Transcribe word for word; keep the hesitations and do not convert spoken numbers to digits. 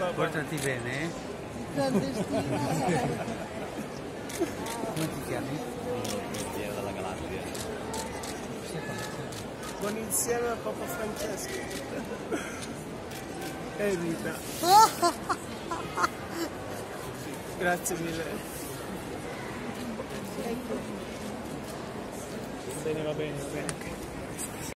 Portati bene. Clandestina. Come ti chiami? Piero della Galatria. Buon insieme a Papa Francesco. E Rita. Grazie mille. Bene, va bene, va bene.